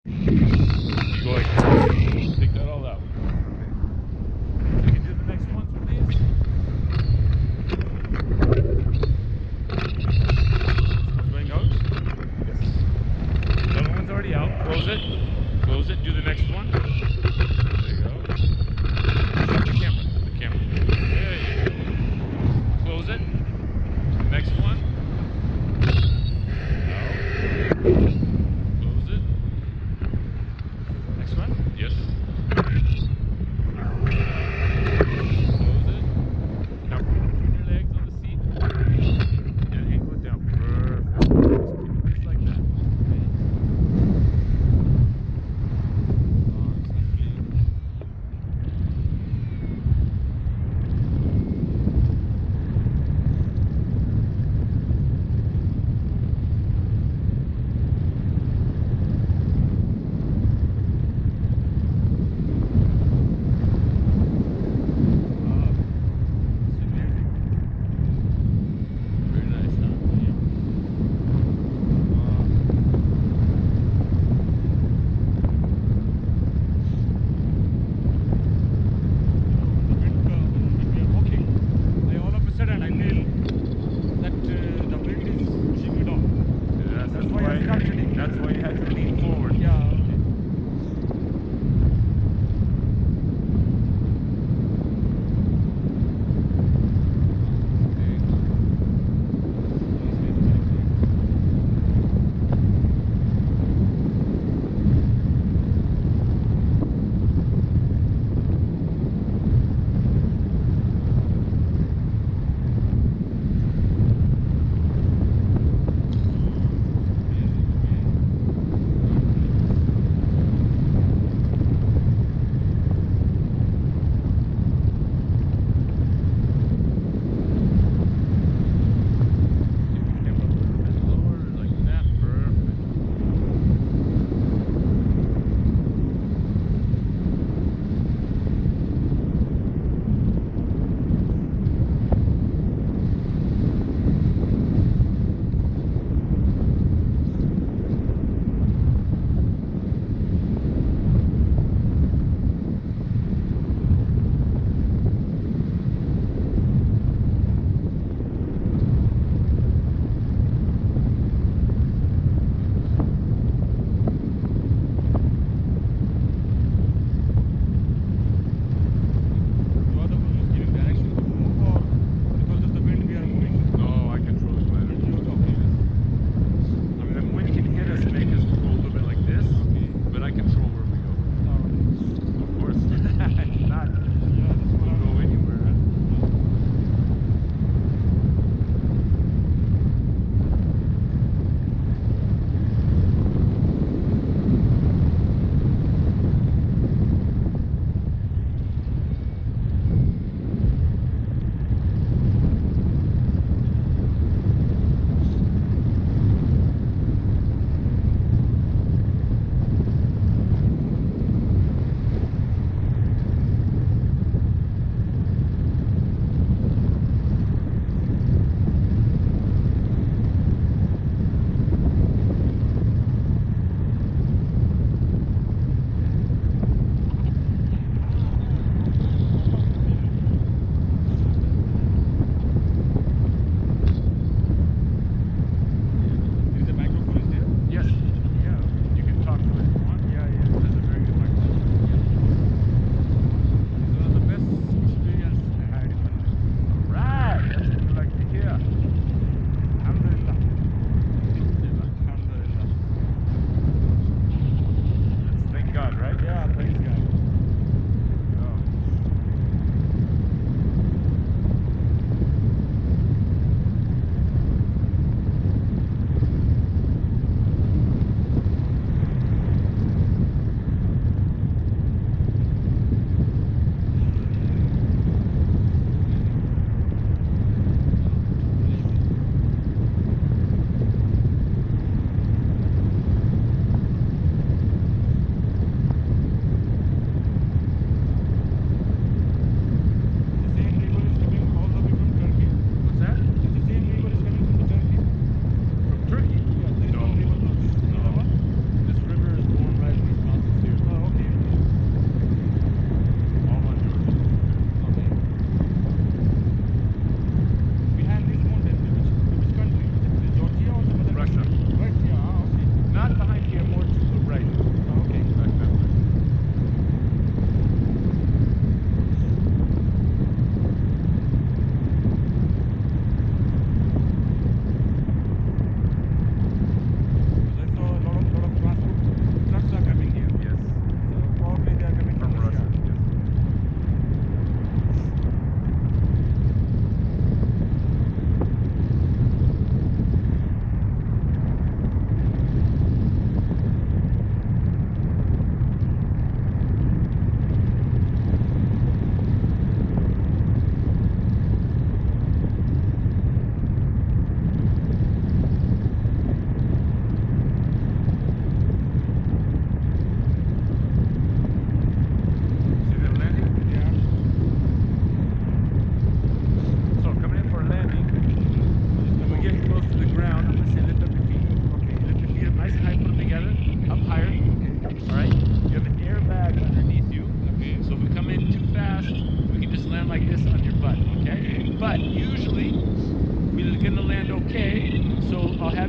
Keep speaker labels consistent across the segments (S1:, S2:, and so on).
S1: You go like this. Take that all out. Okay. You can do the next ones with these. Swing goes. Yes. The other one's already out. Close it. Close it. Do the next one. There you go. Shut the camera. The camera. There you go. Close it. Next one. Out. Close it. Next one. Yes. Close it. Now between your legs on the seat. And ankle it down. Perfect. Just like that. Okay.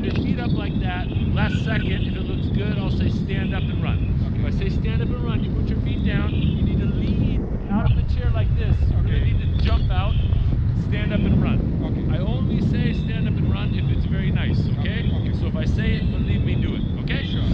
S1: have your feet up like that. Last second, if it looks good, I'll say stand up and run.
S2: Okay.
S1: If I say stand up and run, you put your feet down. You need to lean out of the chair like this. You really need to jump out, stand up and run.
S2: Okay.
S1: I only say stand up and run if it's very nice, okay?
S2: Okay.
S1: So if I say it, believe me, do it, okay?
S2: Sure.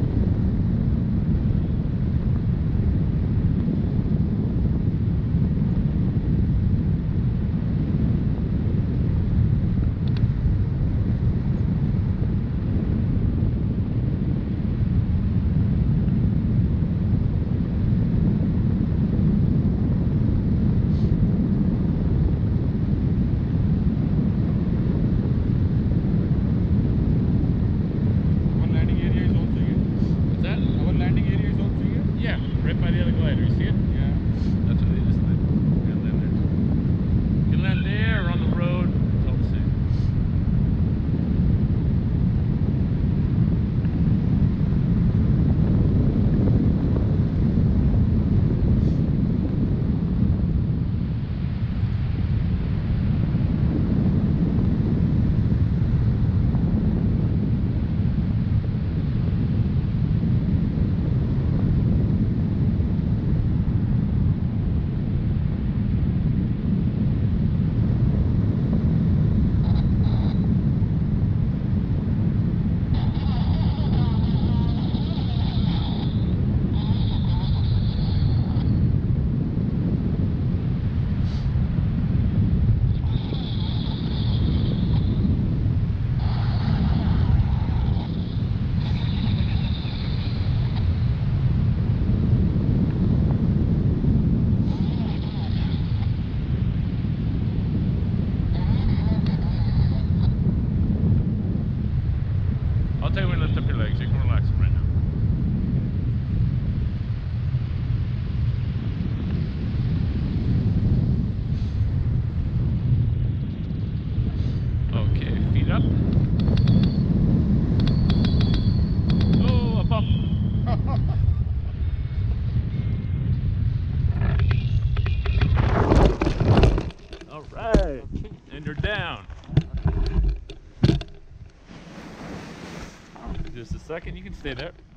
S2: Our landing area is also here.
S1: What's that?
S2: Our landing area is also here.
S1: Yeah, right by the other glider. You see it?
S2: Yeah.
S1: That's what it is. You can land there. You can land there or on the road. It's all the same. I'll tell you when to lift up your legs. You can relax them right now. Okay, feet up. Oh, a bump. All right. And you're down. Just a second. You can stay there.